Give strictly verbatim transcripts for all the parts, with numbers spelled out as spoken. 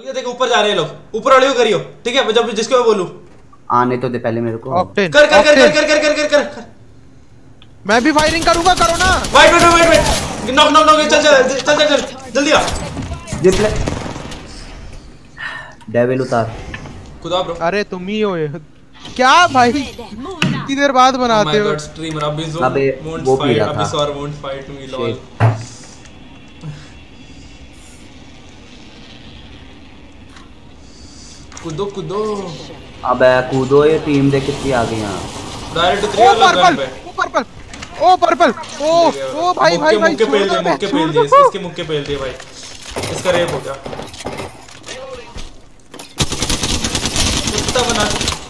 ये देखो ऊपर जा रहे हैं लोग, ऊपर वाले को करियो, ठीक है? जब जिसको मैं बोलूं आने तो दे पहले मेरे को। कर कर कर कर कर कर कर कर कर मैं भी फायरिंग करूंगा, करो ना। Wait wait wait wait knock knock knock चल चल चल चल चल जल्दी आ। जितने डेविल उतार खुदा ब्रो। अरे तुम ही हो ये क्या भाई, कितनी देर बाद बनाते हो? स्ट्रीमर अभी जो अबे वो फाइट अभी sore won't fight me lol. कूदो कूदो अबे कूदो, ये टीम देख कितनी आ गई यहां। डायरेक्ट थ्री वाला गन पे। ओ पर्पल ओ पर्पल ओ ओ भाई भाई भाई मुक्के पेल दे, मुक्के पेल दे, इसके मुक्के पेल दे भाई, इसका रेप हो गया। कुत्ता बना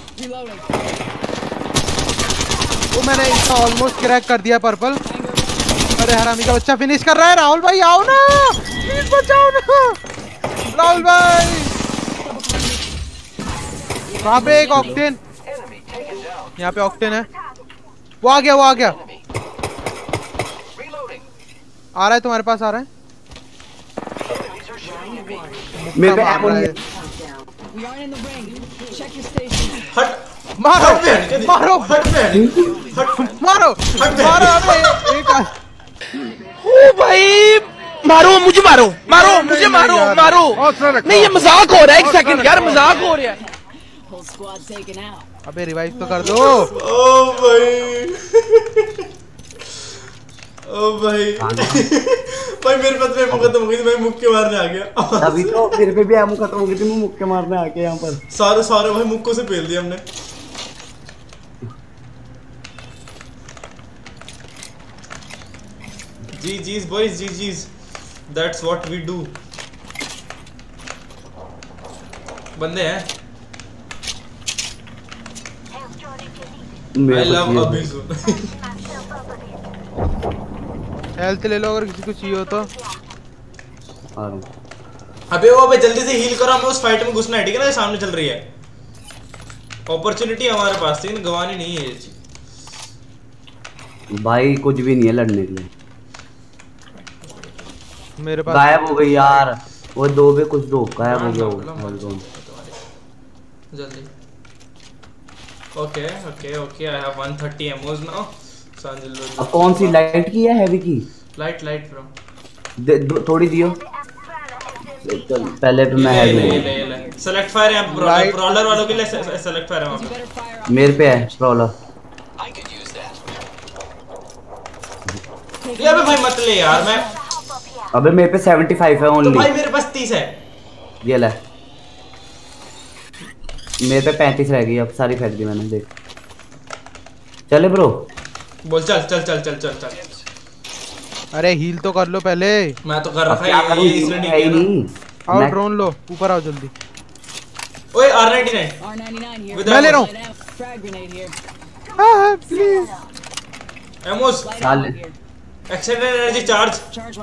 वो मैंने इसका ऑलमोस्ट क्रैक कर दिया पर्पल। अरे हरामी का बच्चा फिनिश कर रहा है। राहुल भाई आओ ना, प्लीज बचाओ ना राहुल भाई। वहाँ पे एक ऑक्टेन, यहाँ पे ऑक्टेन है। वो आ गया वो आ गया आ रहा है तुम्हारे पास, आ रहा है मेरे पे एमो नहीं है। हट मारो मारो हट हट मारो मारो। अबे एक ओ भाई मारो मुझे, मारो मारो मुझे, मारो मारो। नहीं ये मजाक हो रहा है, एक सेकंड यार, मजाक हो रहा है। अबे रिवाइव तो कर दो। ओ भाई ओ भाई भाई मेरे पास में एमो खत्म हो गई थी, मैं मुक्के मारने आ गया। अभी तो मेरे पे भी एमो खत्म हो गई थी, मैं मुक्के मारने आ गया यहाँ पर। सारे सारे भाई मुक्कों से पेल दिया हमने। G GGs boys, G GGs, that's what we do. बंदे हैं। I love अभिषु। हेल्थ ले लो अगर किसी को चाहिए हो तो। अबे वो अबे जल्दी से हील करो, हमें उस फाइट में घुसना है, ठीक है ना? सामने चल रही है अपॉर्चुनिटी हमारे पास थी, गंवानी नहीं है ये चीज भाई। कुछ भी नहीं है लड़ने के लिए। मेरे पास गायब हो गई यार वो दो पे कुछ दो गायब हो गया वो जल्दी। Okay okay okay I have one thirty ammos now. अब कौन सी लाइट की है हैवी की? लाइट लाइट ब्रो थोड़ी दियो। चल पहले पे मैं हैवी ले ले ले सेलेक्ट फायर है ब्रॉलर, ब्रॉलर वालों के लिए सेलेक्ट फायर है वहां पे। मेरे पे है ब्रॉलर। ये अबे भाई मत ले यार, मैं अबे मेरे पे पचहत्तर है ओनली। तो भाई मेरे पास तीस है। ये ले मेरे पे पैंतीस रह गई, अब सारी फेंक दी मैंने। देख चले ब्रो, बोल चल चल चल चल चल चल। अरे हील तो कर लो पहले। मैं तो कर रखा है ये, इसने नहीं किया ना। आओ ड्रोन लो, ऊपर आओ जल्दी। ओए आर नाइंटी नाइन मैं ले रहा हूं। हां प्लीज एमोस डाल। Extended energy charge.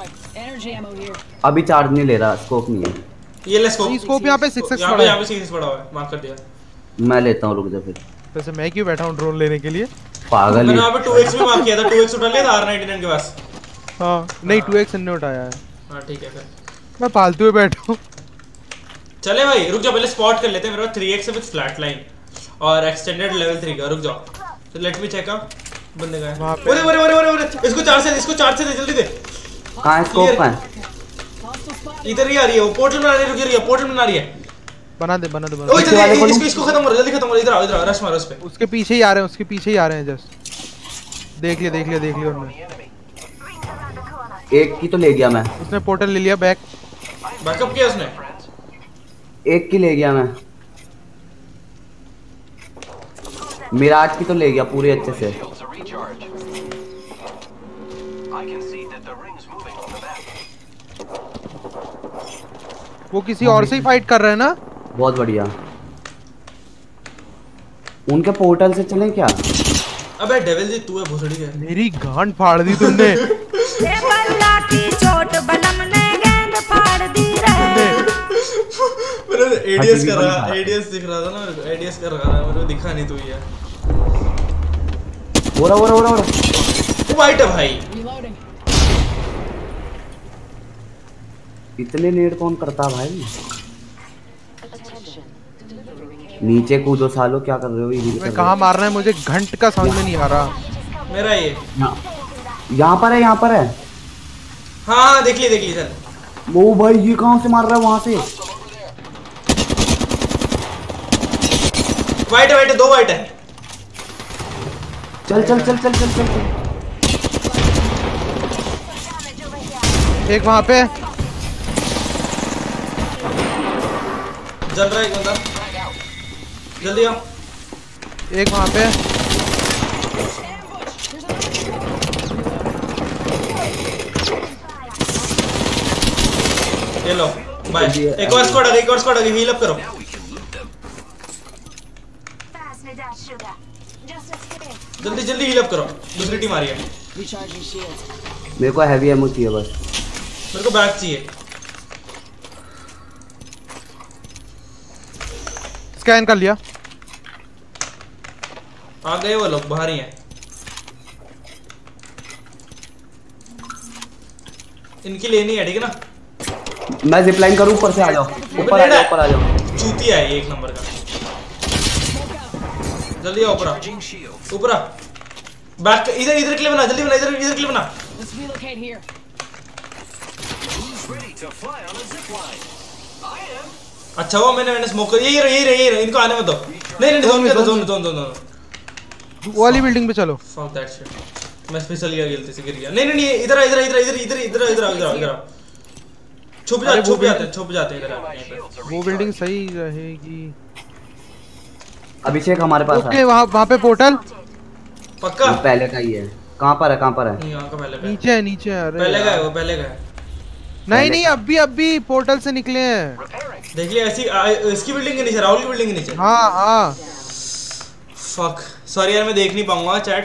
अभी चार्ज नहीं ले रहा, स्कोप नहीं है। ये ले स्कोप। स्कोप यहां पे सिक्स एक्स पड़ा है, यहां पे सिक्स पड़ा हुआ है, मार्क कर दिया। मैं लेता हूं, रुक जा फिर। वैसे मैं क्यों बैठा हूं ड्रोन लेने के लिए? पागल। मैंने वहां पे टू एक्स में मार्क किया था, टू एक्स उठा लिया था आर नाइंटी नाइन के पास। हां नहीं टू एक्स ने उठाया है। हां ठीक है फिर मैं फालतू में बैठा हूं। चले भाई रुक जाओ, पहले स्पॉट कर लेते हैं। मेरे पास थ्री एक्स है विद फ्लैट लाइन और एक्सटेंडेड लेवल थ्री का। रुक जाओ तो लेट मी चेक आउट। बंदे गए वहां पे। ओरे ओरे ओरे ओरे ओरे इसको चार से इसको चार से दे, जल्दी दे। कहां है स्कोप? कहां है? इधर ही आ रही है वो, पोर्टल बना रही है, रुक रही है, पोर्टल बना रही है। बना दे बना दे बना। ओए जल्दी इसको इसको खत्म करो, जल्दी खत्म करो। इधर आओ इधर आओ, रश मारो उस पे। उसके पीछे ही आ रहे हैं, उसके पीछे ही आ रहे हैं जस्ट। देख लिया देख लिया देख लिया उन्होंने। एक की तो ले गया मैं। उसने पोर्टल ले लिया, बैक बैकअप किया उसने। एक की ले गया मैं। मिराज की तो ले गया पूरे अच्छे से। वो किसी और से ही फाइट कर रहे हैं ना। बहुत बढ़िया। उनके पोर्टल से चलें क्या? अबे डेविल जी तू है भोसड़ी है। मेरी गांड फाड़ दी तुमने। ये बल्ला की चोट बलम ने गेंद फाड़ दी रे। मेरे एडीएस कर रहा, एडीएस दिख रहा था ना मेरे को, एडीएस कर रहा था, मेरे को दिखा नहीं तू ये। ओरा ओरा ओरा ओरा वो वाइट है भाई। इतने नेट कौन करता भाई? नीचे कूदो सालो, क्या कर रहे हो? ये मैं कहाँ मार रहा है मुझे घंट का समझ में नहीं आ रहा। मेरा ये यहाँ पर है, यहाँ पर है। हाँ हाँ देख ली देख ली सर। वो भाई ये कहाँ से मार रहा है? वहां से वाइट है, वाइट है, दो वाइट है। चल चल चल चल चल चल, चल। एक वहां पे जल रहा है एक बंदा, जल्दी आओ। एक वहां पे ये लो बाय। एक और स्क्वाड आ गई, एक और स्क्वाड आ गई, हील अप करो। जल्दी जल्दी हील अप करो, दूसरी टीम आ रही है। मेरे को हैवी एमो चाहिए बस। मेरे को बैग चाहिए। स्कैन कर लिया। आ गए वो लोग, बाहर ही हैं। इनकी लेनी है, ठीक है ना? मैं जिप लाइन करूं, ऊपर से आ जाओ, ऊपर आ जाओ, ऊपर आ जाओ। चूतिया है ये एक नंबर का। जल्दी आओ ऊपर आ, ऊपर आ। बैक इधर इधर के लिए बना, जल्दी बना, इधर इधर के लिए बना। अच्छा हुआ मैंने मैंने स्मोक कर, यही रहे यही रहे यही रहे, इनको आने मत दो। नहीं नहीं जोन में दो, जोन जोन जोन जोन वो वाली बिल्डिंग पे चलो। फक दैट शिट, मैं फिसल गया, गलती से गिर गया। नहीं नहीं नहीं इधर इधर इधर इधर इधर इधर इधर इधर इधर छुप जा, छुप जाते छुप जाते इधर। वो बिल्डिंग सही रहेगी। अभिषेक हमारे पास ओके वहां वहां पे पोर्टल पक्का पहले का ही है। कहां पर है, कहां पर है? यहां का पहले का नीचे है, नीचे है। अरे पहले का है वो, पहले का है। नहीं नहीं अभी अभी पोर्टल से निकले हैं। देखिए ऐसी आ, इसकी बिल्डिंग के नीचे, राहुल की बिल्डिंग के नीचे। हाँ हाँ फक सॉरी यार, मैं देख नहीं पाऊंगा चैट।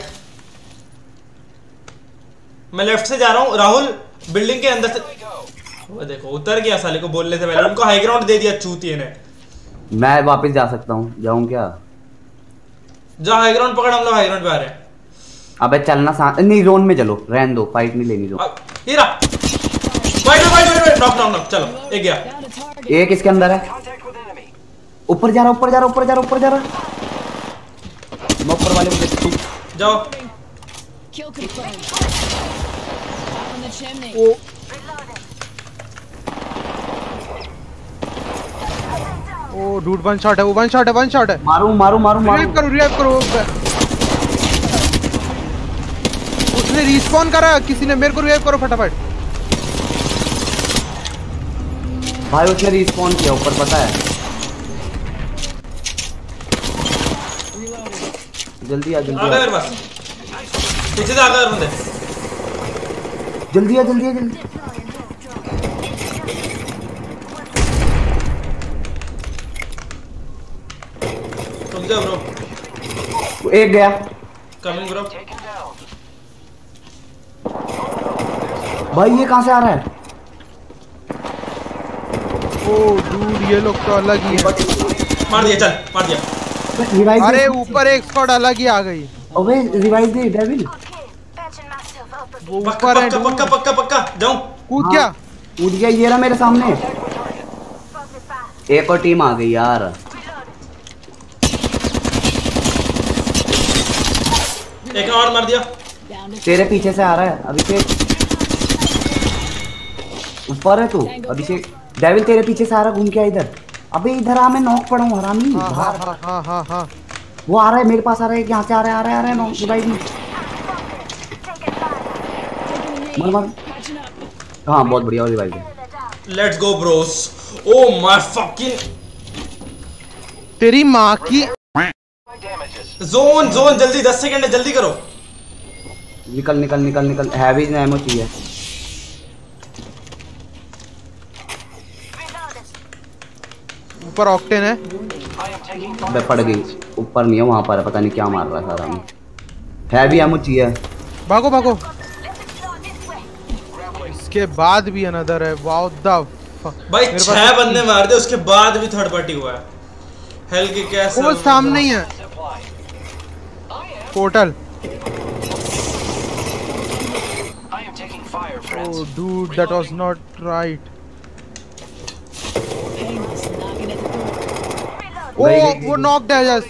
मैं लेफ्ट से जा रहा हूँ, राहुल बिल्डिंग के अंदर से। वो देखो उतर गया साले को बोलने से पहले, उनको हाई ग्राउंड दे दिया चूतिए ने। मैं वापस जा सकता हूँ, जाऊँ क्या? जा हाई ग्राउंड पकड़, हम लोग हाई ग्राउंड पे आ रहे हैं। अबे चलना साथ नहीं, जोन में चलो, रहने दो, फाइट नहीं लेनी जोन। ये रहा wait wait wait, knock knock knock. चलो एक गया, एक इसके अंदर है। ऊपर जा रहा, ऊपर जा रहा, ऊपर जा रहा, ऊपर जा रहा। मैं ऊपर वाले को देखता हूँ। जाओ। ओ ओ डूड वन शॉट है, वो वन शॉट है, वन शॉट है। मारू मारू मारू मारू। रिवाइव करो, रिवाइव करो। उसने रिस्पॉन करा किसी ने, मेरे को रिवाइव करो फटाफट। भाई उसने रिस्पॉन किया ऊपर, पता है। जल्दी आ, जल्दी आ गए मेरे पास, पीछे से आ गए बंदे। जल्दी आ, जल्दी आ, जल्दी। रुक जा ब्रो, एक गया। Coming bro. भाई ये कहां से आ रहा है? ओ डूड ये लोग तो अलग ही है। मार दिया, चल मार दिया। रिवाइव। अरे ऊपर एक स्क्वाड अलग ही आ गई। अबे रिवाइव दे डेविल। वो पक्का ऊपर है। पक्का पक्का पक्का पक्का जाऊं। कूद गया। कूद गया, ये रहा मेरे सामने। एक और टीम आ गई यार। एक और मार दिया। तेरे पीछे से आ रहा है अभिषेक। ऊपर है तू अभिषेक। डेविल तेरे पीछे से आ रहा, घूम के इधर। अबे इधर आ, मैं नॉक पड़ा हूँ हरामी। हाँ हाँ हाँ हाँ हाँ हाँ वो आ रहा है मेरे पास, आ रहा है यहाँ से, आ रहा है आ रहा है आ रहा है नॉक रिवाइव में। मर मर। हाँ बहुत बढ़िया रिवाइव है। Let's go bros. Oh my fucking. तेरी माँ की। जोन जोन जल्दी, दस सेकंड है, जल्दी करो। निकल निकल निकल निकल, हैवी एमो चाहिए। ऊपर ऑक्टेन है। मैं पड़ गई, ऊपर नहीं है, वहां पर है, पता नहीं क्या मार रहा है सारा में। हैवी एमो चाहिए। भागो भागो। इसके बाद भी अनदर है। वाओ द फक भाई छह बंदे मार दे, उसके बाद भी थर्ड पार्टी हुआ है। हेल के कैसे? वो सामने ही है portal. Oh dude, that was not right. ओ वो नॉक्ड है जस्ट।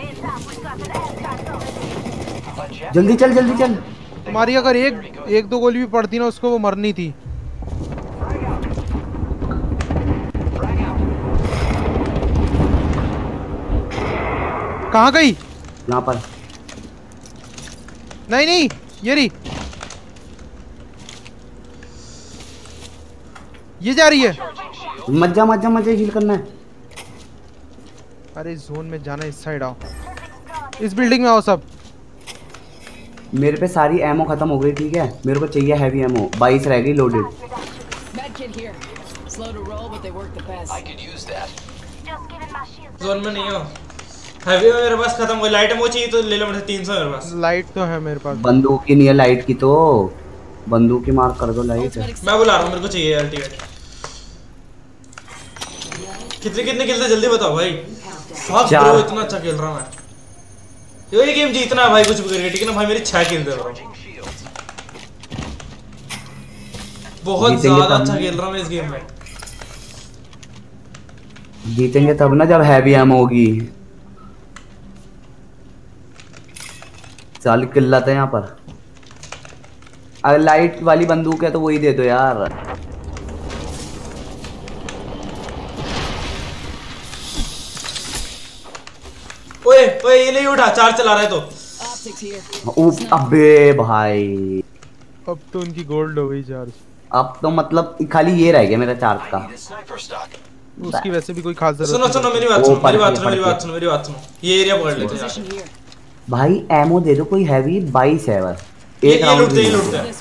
जल्दी चल जल्दी चल। तुम्हारी अगर एक एक दो गोली भी पड़ती ना उसको, वो मरनी थी। कहाँ गई? यहाँ पर। नहीं नहीं ये रही, ये जा रही है। मज्जा मज्जा मज्जा हील करना है। अरे इस जोन में जाना, इस साइड आओ, इस बिल्डिंग में आओ सब। मेरे पे सारी एमो खत्म हो गई, ठीक है मेरे को चाहिए हैवी एमो, बाईस रह गई लोडेड। जोन में नहीं हो, हैवी में मेरे पास खत्म हो गई। लाइट एमो चाहिए तो ले लो मेरे से तीन सौ मेरे पास। लाइट तो है मेरे पास। बंदूक की नहीं है लाइट की, तो बंदूक की मार कर दो लाइट। मैं बुला रहा हूँ, मेरे को चाहिए अल्टीमेट। कितने कितने किल थे जल्दी बताओ भाई। फक ब्रो, इतना अच्छा खेल रहा हूं मैं। ये गेम जीतना है भाई कुछ भी करके, ठीक है ना भाई। मेरी छह किल दे ब्रो, बहुत ज्यादा अच्छा खेल रहा हूं मैं इस गेम में। जीतेंगे तब ना जब हैवी एमो होगी। साली किल्लत है यहाँ पर। अगर लाइट वाली बंदूक है तो वही दे दो यार। ओए ओए ये नहीं उठा, चार्ज चला रहा है तो। उफ, अबे भाई अब तो उनकी गोल्ड हो गई चार्ज। अब तो मतलब खाली ये रह गया मेरा चार्ज का। उसकी वैसे भी कोई खास जरूरत सुनो सुनो मेरी बात सुनो, मेरी बात सुनो, मेरी बात सुनो, मेरी बात सुनो। ये एरिया पकड़ लेते हैं यार। भाई एमो दे दो कोई हैवी, बाईस है बस। एक राउंड लूटते हैं, लूटते हैं।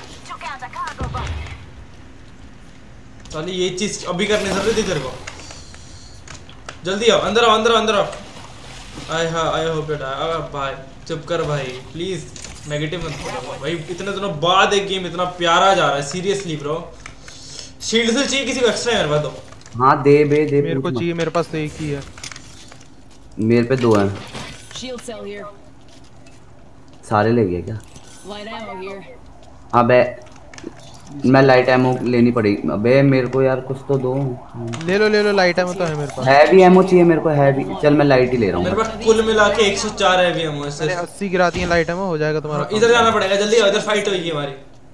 साली ये चीज अभी करने जरूरत थी तेरे को। जल्दी आओ, अंदर आओ, अंदर आओ, अंदर आओ। आय हां आई होप इट। आ भाई चुप कर भाई प्लीज, नेगेटिव मत बोलो भाई। इतने दिनों बाद एक गेम इतना प्यारा जा रहा है, सीरियसली ब्रो। शील्ड से चाहिए किसी को एक्स्ट्रा मेरे पास तो। हां दे बे दे, मेरे को चाहिए, मेरे पास तो एक ही है। मेरे पे दो हैं। Shield cell here. सारे ले गए क्या? Light ammo here. अबे मैं लाइट एमो लेनी पड़ेगी। अबे मेरे को यार कुछ तो दो। ले लो ले लो, लाइट एमो तो है मेरे पास। हैवी एमो चाहिए मेरे को, हैवी। चल मैं लाइट ही ले रहा हूँ। मेरे पास कुल मिला के एक सौ चार हैवी एमो है सिर्फ। अस्सी गिराती है लाइट एमो, हो जाएगा तुम्हारा। इधर जाना पड़ेगा, जल्दी आओ, इधर फाइट होगी हमारी।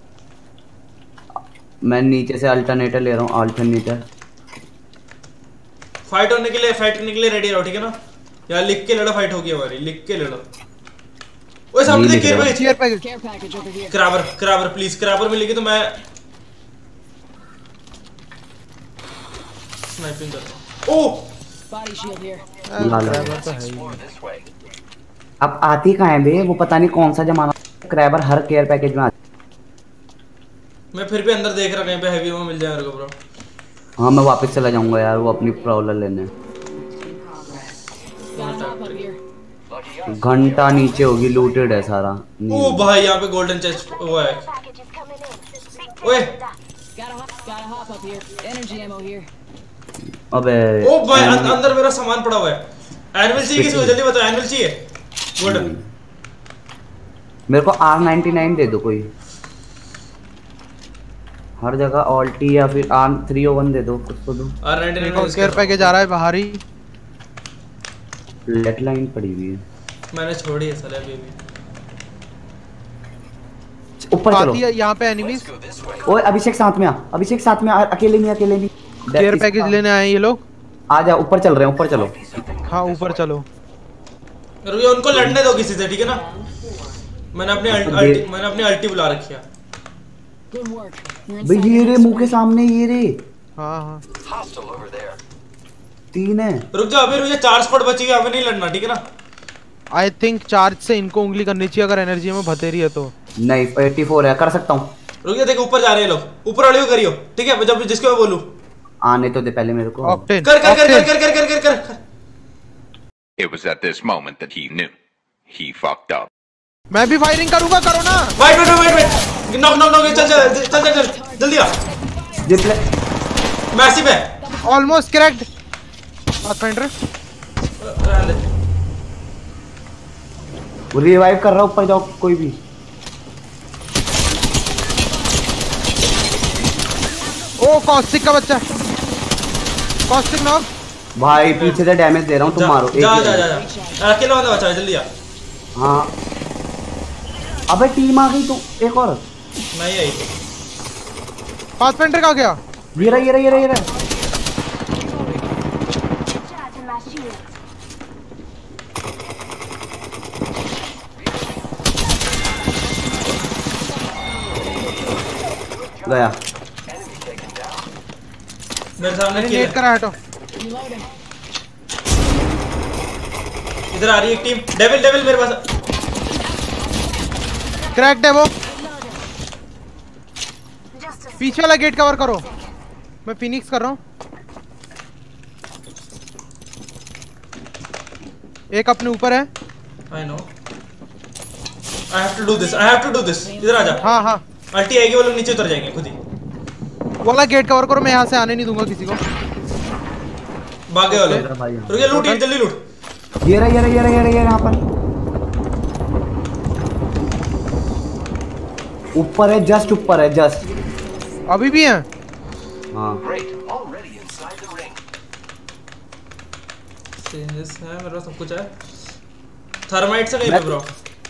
मैं नीचे से अल्टरनेटर ले रहा हूँ, अल्टरनेटर। फाइट होने के लिए, फाइट करने के लिए रेडी रहो, ठीक है ना। यार लिख के लड़ो, फाइट होगी हमारी, लिख के लड़ो। ओए सामने देख, care package, care package, Care package over here. Kraber, Kraber please, Kraber मिलेगी तो मैं स्नाइपिंग करता हूं। ओह Body shield here. क्रैबर तो है ही। अब आती कहाँ है बे, वो पता नहीं कौन सा जमाना। क्रैबर हर केयर पैकेज में आती। मैं फिर भी अंदर देख रहा कहीं पे हैवी एमो मिल जाए मेरे को ब्रो। हाँ मैं वापस चला जाऊंगा यार, वो अपनी प्रॉब्लम लेने। Got a hop up here. घंटा नीचे होगी, लूटेड है सारा। ओ भाई यहाँ पे गोल्डन चेस्ट वो है। ओए Got a hop. Got a hop up here. Energy ammo here. अबे ओ भाई अं, अंदर मेरा सामान पड़ा हुआ है। एनिमल चाहिए किसी को, जल्दी बताओ एनिमल चाहिए। गोल्डन मेरे को आर नाइंटी नाइन दे दो कोई। हर जगह ऑल्टी या फिर आर थ्री ओ वन दे दो, कुछ तो दो। R ninety nine care package आ रहा है बाहर ही। लेट लाइन पड़ी हुई है, मैंने छोड़ी है साले अभी भी। ऊपर चलो। आती है यहाँ पे एनिमीज। ओए अभिषेक साथ में आ, अभिषेक साथ में आ, अकेले नहीं अकेले नहीं। केयर पैकेज लेने आए ये लोग। आ जा, ऊपर चल रहे हैं, ऊपर चलो। हाँ ऊपर चलो। रुकिए, उनको लड़ने दो किसी से, ठीक है ना। मैंने अपनी अल्टी मैंने अपनी अल्टी बुला रखी है। Good work. You're भाई inside. ये रे मुंह के सामने, ये रे हाँ हाँ तीन है। रुक जाओ अभी, रुक जा, चार स्पॉट बची है, हमें नहीं लड़ना, ठीक है ना। आई थिंक चार्ज से इनको उंगली करनी चाहिए अगर एनर्जी में भतेरी है तो। नहीं चौरासी है, कर सकता हूँ। रुक जा, देखो ऊपर जा रहे हैं लोग, ऊपर वाले को करियो, ठीक है। जब जिसको मैं बोलूं आने तो दे पहले मेरे को। ऑक्टेन कर कर कर कर कर कर कर कर कर। It was at this moment that he knew. He fucked up. मैं भी फायरिंग करूंगा, करो ना। Wait wait wait wait, knock knock knock, चल चल चल चल चल जल्दी आ। जितने मैसिव है, ऑलमोस्ट क्रैक्ड। पाथफाइंडर रहने दे। वो रिवाइव कर रहा, ऊपर जाओ कोई भी। ओ कॉस्टिक का बच्चा, कॉस्टिक नॉक। भाई पीछे से डैमेज दे रहा हूँ, तुम मारो। एक जा ही जा है। जा जा अकेला बंदा बचा है, जल्दी आ। हाँ अबे टीम आ गई, तू एक और नहीं आई। पाथफाइंडर कहाँ गया? ये रहा ये रहा ये रहा ये रहा। गया मेरे सामने मैंने किल नेट है। करा हटो। इधर आ रही है एक टीम। डेविल डेविल मेरे पास। क्रैक्ड है वो। पीछे वाला गेट कवर करो, मैं फिनिक्स कर रहा हूँ। एक अपने ऊपर है। I know I have to do this, I have to do this. इधर आ जा। हाँ हाँ अल्टी आएगी, वो लोग नीचे उतर जाएंगे खुद ही। वाला गेट कवर करो, मैं यहाँ से आने नहीं दूंगा किसी को। भागे वाले भाई रुकिए, लूट ये, जल्दी लूट। ये रहा ये रहा ये रहा ये रहा ये रहा यहाँ पर ऊपर है, जस्ट ऊपर है, जस्ट अभी भी है। हाँ चेंजेस है मेरे पास, सब कुछ है। थर्माइट से नहीं पे ब्रो।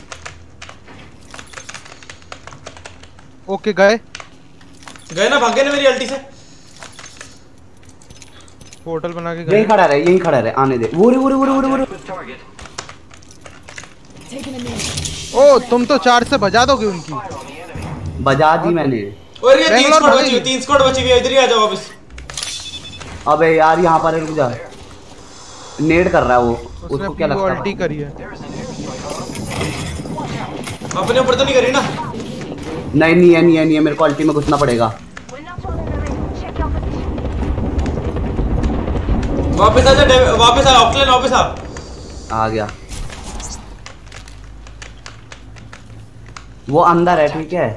ओके गए गए ना, भागे ना मेरी अल्टी से। पोर्टल बना के यही गए। खड़ा रहे यही खड़ा रहे, आने दे। वो रे वो रे वो रे वो रे वो रे। ओ तुम तो चार से बजा दोगे उनकी। बजा दी मैंने। और ये तीन बैंगलोर स्क्वाड भाग बची हुई, गई। तीन स्क्वाड बची हुई है। इधर ही आ जाओ वापस। अबे यार यहाँ पर है, रुक जा। नेड कर रहा है वो, उसने उसको क्या अपनी लगता अल्टी है? करी है। अपने ऊपर तो नहीं करी ना। नहीं नहीं है नहीं है नहीं है, मेरे को अल्टी में घुसना पड़ेगा। वापस आ जा डेव- वापस आ ऑकलैंड, वापस आ। आ गया वो अंदर है, ठीक है।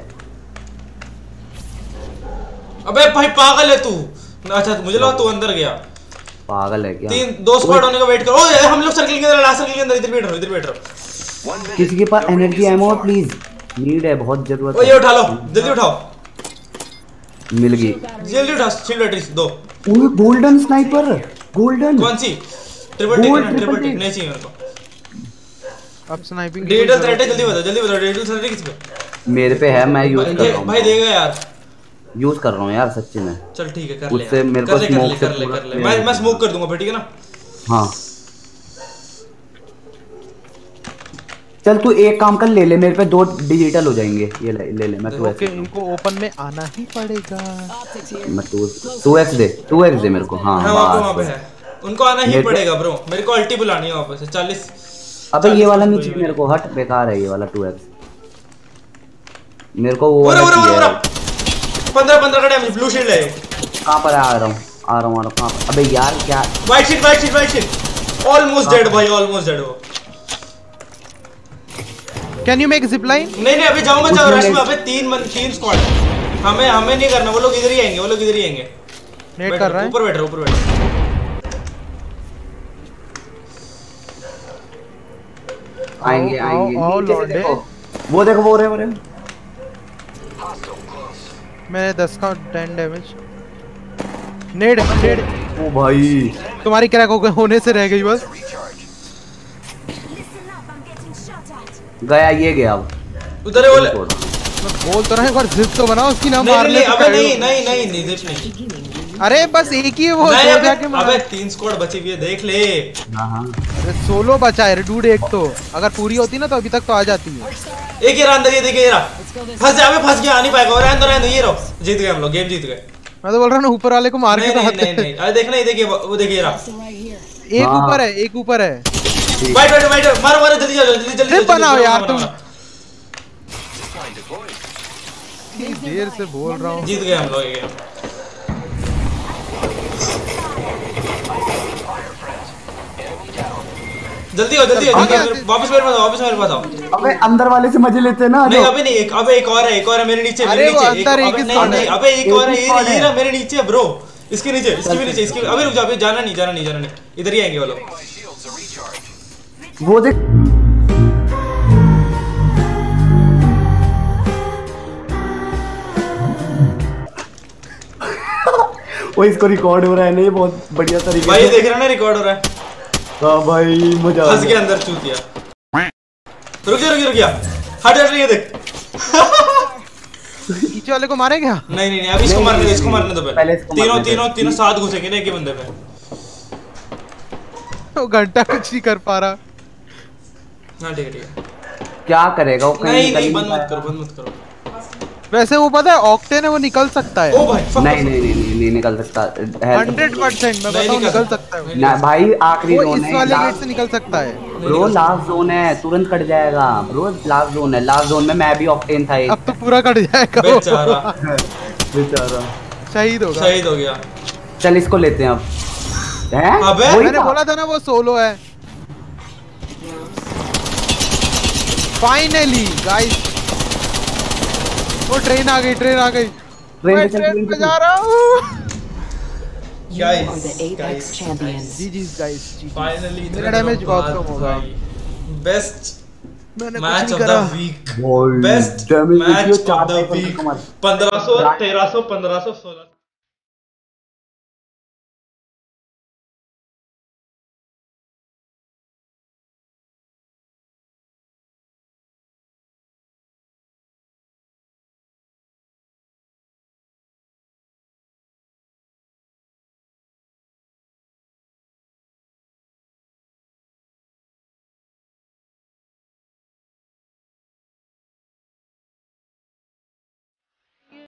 अबे भाई पागल है तू। अच्छा मुझे लगा तू अंदर गया। पागल है क्या? तीन दो स्क्वाड होने का वेट करो। ओए हम लोग सर्किल के अंदर, लास्ट सर्किल के अंदर। इधर बैठ रहो, इधर बैठ रहो। किसी के पास एनर्जी एमो प्लीज, नीड है, बहुत जरूरत ओ ये है। उठा लो, जल्दी उठाओ, मिल गई। जल्दी उठा। शील्ड बैटरीज दो। ओए गोल्डन स्नाइपर, गोल्डन। कौन सी? ट्रिपल टिक Gold, ना, ट्रिपल triple टिक tick। नहीं चाहिए मेरे को। अब स्नाइपिंग डिजिटल थ्रेट है, जल्दी बता, जल्दी बता। डिजिटल थ्रेट है किस पे? मेरे पे है, मैं यूज कर रहा हूँ। भाई देगा यार। यूज कर रहा हूँ यार सच्ची में। चल ठीक है, कर ले उससे यार। मेरे कर को ले, कर smoke ले, से कर ले, पूरा कर ले। clear मैं है। मैं स्मोक कर दूंगा फिर, ठीक है ना। हाँ चल तू एक काम कर, ले ले मेरे पे दो डिजिटल हो जाएंगे। ये ले ले, ले मैं टू ओके एक्स इनको ओपन में आना ही पड़ेगा। मैं टू टू एक्स दे टू एक्स दे मेरे को। हाँ हाँ वहाँ पे वहाँ पे बस। है। उनको आना ही मेरे पे- पड़ेगा ब्रो। मेरे को अल्टी बुलानी है वापस से। चालीस। अबे ये वाला नहीं चाहिए मेरे को, हट, बेकार है ये वाला टू एक्स। मेरे को वो ओरे वाला ओरे ओरे चाहिए। पंद्रह पंद्रह का डैमेज। ब्लू शील्ड है। कहाँ पर है? आ रहा हूँ आ रहा हूँ आ रहा हूँ कहाँ पर? अबे यार क्या? Wait shit, wait shit, wait shit. Almost dead भाई, ऑलमोस्ट डेड वो। Can you make zip line? नहीं नहीं अभी जाओ मत, जाओ उसमें रश में। नहीं- अबे तीन मन तीन स्क्वाड है। हमें हमें नहीं करना, वो लोग इधर ही आएंगे, वो लोग इधर ही आएंगे। नेट बैठ कर रहो, रहा है। ऊपर बैठ रहो, ऊपर बैठ रहो। आएंगे आओ, आएंगे आओ, नीचे से लौंडे। देखो। वो देखो वो रहे वो रहे। मैंने दस का टेन डैमेज। नेड नेड ओ भाई तुम्हारी क्रैक हो गए होने से रह गई बस। गया, ये गया अब। उधर है वो ले- छोड़। मैं बोल तो रहा हूँ, एक बार जिप तो बनाओ उसकी ना नहीं नहीं मारने नहीं, से अबे पहले। नहीं नहीं नहीं नहीं जिप नहीं। अरे बस एक ही है वो, नहीं, दो अबे- जाके मार। अबे तीन स्क्वाड बची हुई है, देख ले। हाँ हाँ अरे सोलो बचा है रे डूड एक तो। अगर पूरी होती ना तो अभी तक तो आ जाती है। एक ये रहा अंदर, ये देखिए ये रहा। फंस जा, अबे फंस गया, आ नहीं पाएगा। और रहने दो, रहने दो, ये रहो। जीत गए हम लोग, गेम जीत गए। मैं तो बोल रहा हूँ ना ऊपर वाले को मार नहीं के तो नहीं आते नहीं नहीं, अरे देखना, ये देखिए वो देखिए ये रहा। एक हाँ। ऊपर है, एक ऊपर है। वाइट वाइट वाइट, मारो मारो, जल्दी जाओ, जल्दी जल्दी जल्दी। सिर्फ बनाओ जल्दी, यार बनाओ, तुम। बनाओ। इतनी देर से बोल रहा हूँ। जीत गए हम लोग ये गेम। जल्दी हो, जल्दी हो, आ जल्दी गया। हो। वापस मेरे पास आओ, वापस मेरे पास आओ। अबे अंदर वाले से मजे लेते हैं ना। नहीं जो- अबे नहीं, एक अबे एक और है, एक और है मेरे नीचे, मेरे अरे वो नीचे। अंदर एक अबे ही नहीं squad नहीं, है। अबे एक एक और है, ही ये squad ये है। ना मेरे नीचे ब्रो। इसके नीचे, इसके भी नीचे, इसके अबे रुक जा, अबे जाना नहीं, जाना नहीं, जाना नहीं। इधर ही आएंगे वो लोग। वो देख वो इसको रिकॉर्ड हो रहा है ना, ये बहुत बढ़िया तरीके भाई से। देख रहे हो ना रिकॉर्ड हो रहा है। हाँ भाई मजा आ फंस गया। के अंदर चूतिया। रुक जा रुक जा रुक जा। हट हट ये देख। पीछे वाले को मारे क्या? नहीं नहीं नहीं अब इसको मारने दो, इसको मारने दो पहले पहले। इसको तीनों मारने दो। तीनों तीनों साथ घुसेंगे ना एक ही बंदे पे। तो घंटा कुछ नहीं कर पा रहा। हाँ ठीक है ठीक है। क्या करेगा वो? कहीं नहीं निकल नहीं ही बंद मत पाएगा। करो बंद मत करो। वैसे वो पता है ऑक्टेन है वो निकल सकता है। ओ भाई fuck, नहीं fuck, नहीं नहीं नहीं नहीं निकल सकता। हेल्प। हंड्रेड परसेंट मैं नहीं बताऊँ निकल निकल सकता है। ना भाई आखिरी वो जोन इस है। वाले गेट लास्ट- से निकल सकता है। ब्रो लास्ट जोन है, तुरंत कट जाएगा ब्रो। लास्ट जोन है, लास्ट जोन में मैं भी ऑक्टेन था एक। अब तो पूरा कट जाएगा वो। बेचारा बेचारा शहीद होगा। शहीद हो गया। चल इसको लेते हैं अब। हैं? अबे! वही मैंने था। बोला था ना वो सोलो है। फाइनली गाइस वो ट्रेन आ गई, ट्रेन आ गई। ट्रेन मैं पे चल, ट्रेन ट्रेन पे पे जा चल। रहा हूँ। Guys guys G G guys G. Finally मेरा डैमेज बहुत कम होगा। बेस्ट मैंने मैच कुछ ऑफ नहीं द करा। वीक। भाई, बेस्ट damage मैच देखियो, ऑफ चार द सौ वीक। कमाल। पंद्रह सौ तेरह सौ पंद्रह सौ सोलह